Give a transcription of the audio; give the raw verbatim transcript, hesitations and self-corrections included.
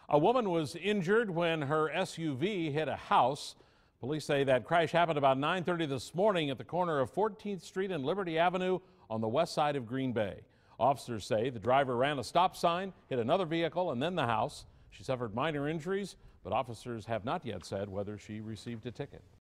A woman was injured when her S U V hit a house. Police say that crash happened about nine thirty this morning at the corner of fourteenth Street and Liberty Avenue on the west side of Green Bay. Officers say the driver ran a stop sign, hit another vehicle, and then the house. She suffered minor injuries, but officers have not yet said whether she received a ticket.